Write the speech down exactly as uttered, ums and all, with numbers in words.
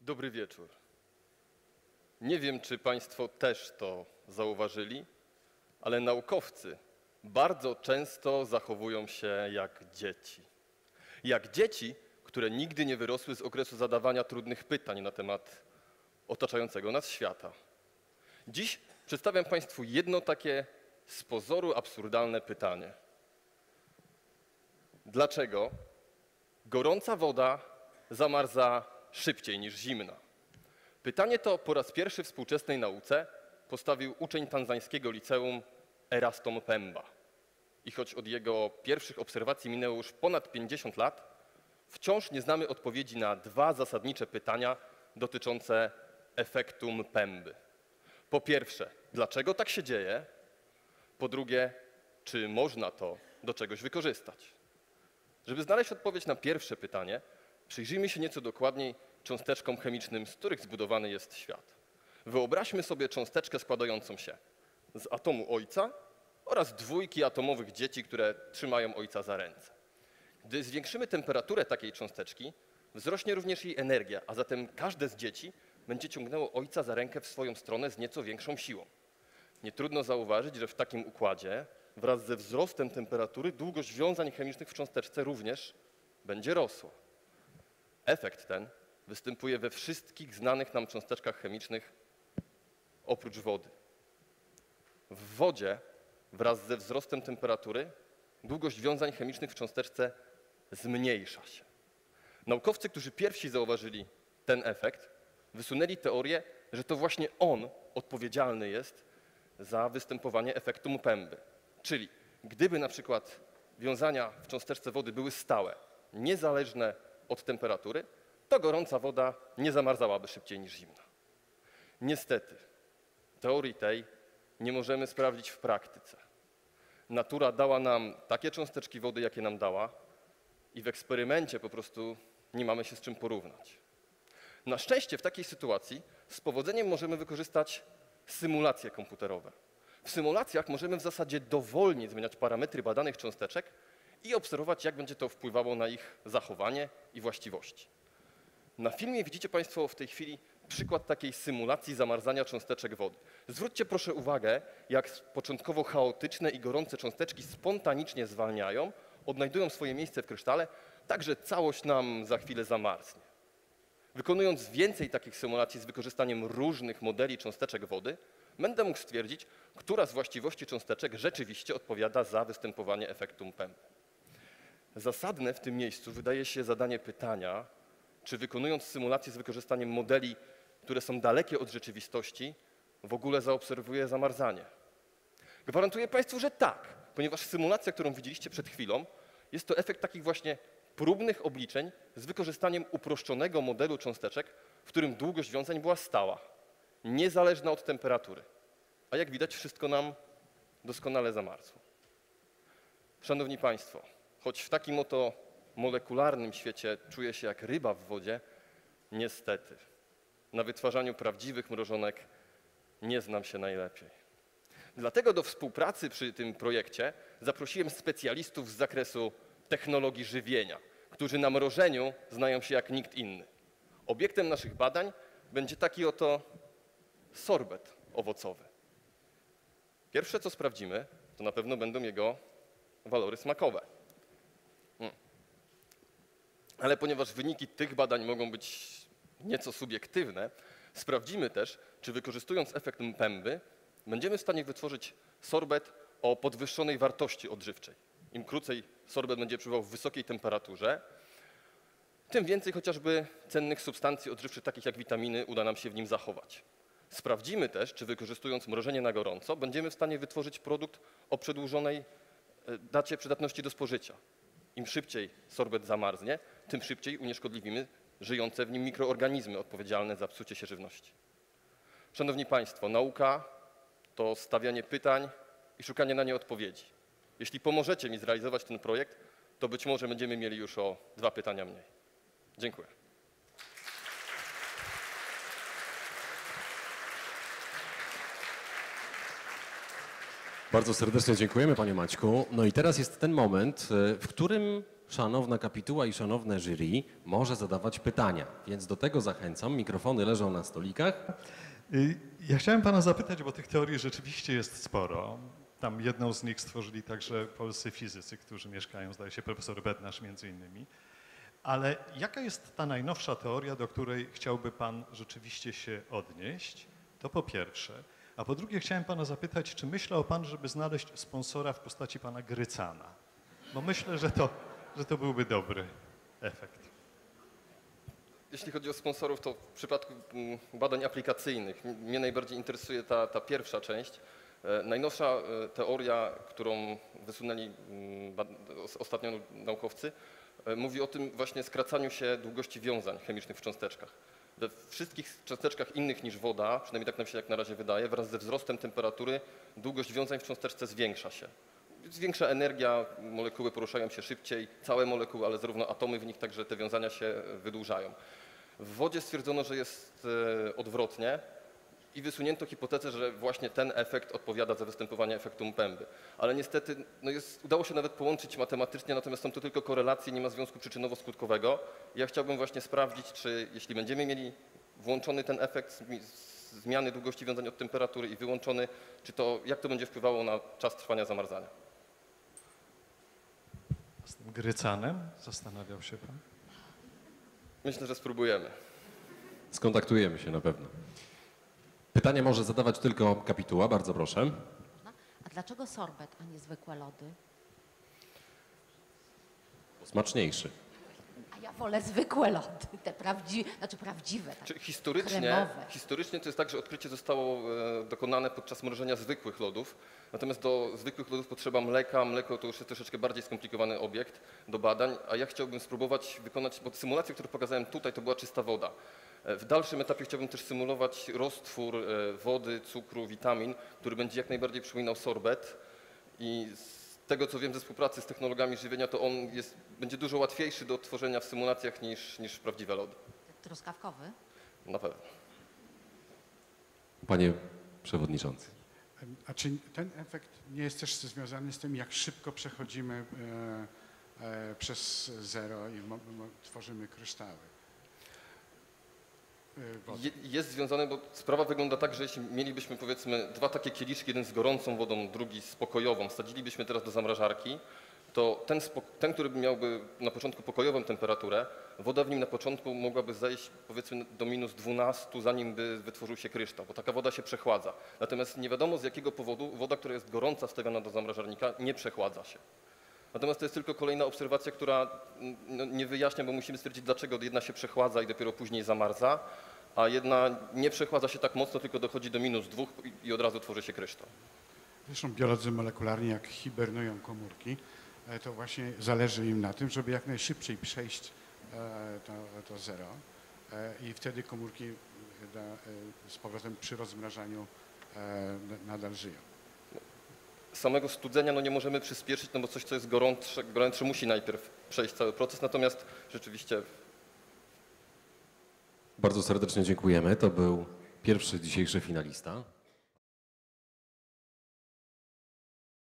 Dobry wieczór. Nie wiem, czy Państwo też to zauważyli, ale naukowcy bardzo często zachowują się jak dzieci. Jak dzieci, które nigdy nie wyrosły z okresu zadawania trudnych pytań na temat otaczającego nas świata. Dziś przedstawiam Państwu jedno takie z pozoru absurdalne pytanie. Dlaczego gorąca woda zamarza szybciej niż zimna? Pytanie to po raz pierwszy w współczesnej nauce postawił uczeń tanzańskiego liceum Eraston Pemba. I choć od jego pierwszych obserwacji minęło już ponad pięćdziesiąt lat, wciąż nie znamy odpowiedzi na dwa zasadnicze pytania dotyczące efektu Mpemby. Po pierwsze, dlaczego tak się dzieje? Po drugie, czy można to do czegoś wykorzystać? Żeby znaleźć odpowiedź na pierwsze pytanie, przyjrzyjmy się nieco dokładniej cząsteczkom chemicznym, z których zbudowany jest świat. Wyobraźmy sobie cząsteczkę składającą się z atomu ojca oraz dwójki atomowych dzieci, które trzymają ojca za ręce. Gdy zwiększymy temperaturę takiej cząsteczki, wzrośnie również jej energia, a zatem każde z dzieci będzie ciągnęło ojca za rękę w swoją stronę z nieco większą siłą. Nie trudno zauważyć, że w takim układzie wraz ze wzrostem temperatury długość wiązań chemicznych w cząsteczce również będzie rosła. Efekt ten występuje we wszystkich znanych nam cząsteczkach chemicznych oprócz wody. W wodzie wraz ze wzrostem temperatury długość wiązań chemicznych w cząsteczce zmniejsza się. Naukowcy, którzy pierwsi zauważyli ten efekt, wysunęli teorię, że to właśnie on odpowiedzialny jest za występowanie efektu Mpemby. Czyli gdyby na przykład wiązania w cząsteczce wody były stałe, niezależne od temperatury, to gorąca woda nie zamarzałaby szybciej niż zimna. Niestety, teorii tej nie możemy sprawdzić w praktyce. Natura dała nam takie cząsteczki wody, jakie nam dała, i w eksperymencie po prostu nie mamy się z czym porównać. Na szczęście w takiej sytuacji z powodzeniem możemy wykorzystać symulacje komputerowe. W symulacjach możemy w zasadzie dowolnie zmieniać parametry badanych cząsteczek i obserwować, jak będzie to wpływało na ich zachowanie i właściwości. Na filmie widzicie Państwo w tej chwili przykład takiej symulacji zamarzania cząsteczek wody. Zwróćcie proszę uwagę, jak początkowo chaotyczne i gorące cząsteczki spontanicznie zwalniają, odnajdują swoje miejsce w krysztale, tak że całość nam za chwilę zamarznie. Wykonując więcej takich symulacji z wykorzystaniem różnych modeli cząsteczek wody, będę mógł stwierdzić, która z właściwości cząsteczek rzeczywiście odpowiada za występowanie efektu Mpemby. Zasadne w tym miejscu wydaje się zadanie pytania, czy wykonując symulacje z wykorzystaniem modeli, które są dalekie od rzeczywistości, w ogóle zaobserwuję zamarzanie. Gwarantuję Państwu, że tak, ponieważ symulacja, którą widzieliście przed chwilą, jest to efekt takich właśnie próbnych obliczeń z wykorzystaniem uproszczonego modelu cząsteczek, w którym długość wiązań była stała, niezależna od temperatury. A jak widać, wszystko nam doskonale zamarzło. Szanowni Państwo, choć w takim oto molekularnym świecie czuję się jak ryba w wodzie, niestety na wytwarzaniu prawdziwych mrożonek nie znam się najlepiej. Dlatego do współpracy przy tym projekcie zaprosiłem specjalistów z zakresu technologii żywienia, którzy na mrożeniu znają się jak nikt inny. Obiektem naszych badań będzie taki oto sorbet owocowy. Pierwsze, co sprawdzimy, to na pewno będą jego walory smakowe. Hmm. Ale ponieważ wyniki tych badań mogą być nieco subiektywne, sprawdzimy też, czy wykorzystując efekt Mpemby będziemy w stanie wytworzyć sorbet o podwyższonej wartości odżywczej. Im krócej sorbet będzie przebywał w wysokiej temperaturze, tym więcej chociażby cennych substancji odżywczych, takich jak witaminy, uda nam się w nim zachować. Sprawdzimy też, czy wykorzystując mrożenie na gorąco będziemy w stanie wytworzyć produkt o przedłużonej dacie przydatności do spożycia. Im szybciej sorbet zamarznie, tym szybciej unieszkodliwimy żyjące w nim mikroorganizmy odpowiedzialne za psucie się żywności. Szanowni Państwo, nauka to stawianie pytań i szukanie na nie odpowiedzi. Jeśli pomożecie mi zrealizować ten projekt, to być może będziemy mieli już o dwa pytania mniej. Dziękuję. Bardzo serdecznie dziękujemy, panie Maćku. No i teraz jest ten moment, w którym szanowna kapituła i szanowne jury może zadawać pytania, więc do tego zachęcam. Mikrofony leżą na stolikach. Ja chciałem pana zapytać, bo tych teorii rzeczywiście jest sporo. Tam jedną z nich stworzyli także polscy fizycy, którzy mieszkają, zdaje się, profesor Bednarz między innymi. Ale jaka jest ta najnowsza teoria, do której chciałby pan rzeczywiście się odnieść? To po pierwsze. A po drugie chciałem pana zapytać, czy myślał pan, żeby znaleźć sponsora w postaci pana Grycana? Bo myślę, że to, że to byłby dobry efekt. Jeśli chodzi o sponsorów, to w przypadku mm, badań aplikacyjnych mnie najbardziej interesuje ta, ta pierwsza część. E, najnowsza e, teoria, którą wysunęli mm, bad, os, ostatnio naukowcy, e, mówi o tym właśnie skracaniu się długości wiązań chemicznych w cząsteczkach. We wszystkich cząsteczkach innych niż woda, przynajmniej tak nam się jak na razie wydaje, wraz ze wzrostem temperatury długość wiązań w cząsteczce zwiększa się. Zwiększa energia, molekuły poruszają się szybciej, całe molekuły, ale zarówno atomy w nich, także te wiązania się wydłużają. W wodzie stwierdzono, że jest e, odwrotnie i wysunięto hipotezę, że właśnie ten efekt odpowiada za występowanie efektu Mpemby. Ale niestety no jest, udało się nawet połączyć matematycznie, natomiast są to tylko korelacje, nie ma związku przyczynowo-skutkowego. Ja chciałbym właśnie sprawdzić, czy jeśli będziemy mieli włączony ten efekt zmiany długości wiązań od temperatury i wyłączony, czy to, jak to będzie wpływało na czas trwania zamarzania. Z tym Grycanem zastanawiał się pan? Myślę, że spróbujemy. Skontaktujemy się na pewno. Pytanie może zadawać tylko kapituła, bardzo proszę. A dlaczego sorbet, a nie zwykłe lody? Smaczniejszy. A ja wolę zwykłe lody, te prawdziwe, znaczy prawdziwe. Czy Takie historycznie, kremowe. historycznie to jest tak, że odkrycie zostało e, dokonane podczas mrożenia zwykłych lodów, natomiast do zwykłych lodów potrzeba mleka. Mleko to już jest troszeczkę bardziej skomplikowany obiekt do badań, a ja chciałbym spróbować wykonać, bo symulacje, które pokazałem tutaj, to była czysta woda. E, W dalszym etapie chciałbym też symulować roztwór e, wody, cukru, witamin, który będzie jak najbardziej przypominał sorbet i z tego, co wiem ze współpracy z technologami żywienia, to on jest, będzie dużo łatwiejszy do odtworzenia w symulacjach niż, niż prawdziwe lody. Truskawkowy? Na pewno. Panie przewodniczący. A czy ten efekt nie jest też związany z tym, jak szybko przechodzimy e, e, przez zero i mo, mo, tworzymy kryształy? E, wody? Je, jest związane, bo sprawa wygląda tak, że jeśli mielibyśmy powiedzmy dwa takie kieliszki, jeden z gorącą wodą, drugi z pokojową, wsadzilibyśmy teraz do zamrażarki, to ten, ten, który miałby na początku pokojową temperaturę, woda w nim na początku mogłaby zejść powiedzmy do minus dwunastu, zanim by wytworzył się kryształ, bo taka woda się przechładza. Natomiast nie wiadomo z jakiego powodu woda, która jest gorąca wstawiana do zamrażarnika, nie przechładza się. Natomiast to jest tylko kolejna obserwacja, która no, nie wyjaśnia, bo musimy stwierdzić, dlaczego jedna się przechładza i dopiero później zamarza, a jedna nie przechładza się tak mocno, tylko dochodzi do minus dwóch i, i od razu tworzy się kryształ. Zresztą biolodzy molekularni, jak hibernują komórki, e, to właśnie zależy im na tym, żeby jak najszybciej przejść e, to, to zero e, i wtedy komórki da, e, z powrotem przy rozmrażaniu e, nadal żyją. Samego studzenia no nie możemy przyspieszyć, no bo coś, co jest gorące, gorętsze musi najpierw przejść cały proces, natomiast rzeczywiście... Bardzo serdecznie dziękujemy. To był pierwszy dzisiejszy finalista.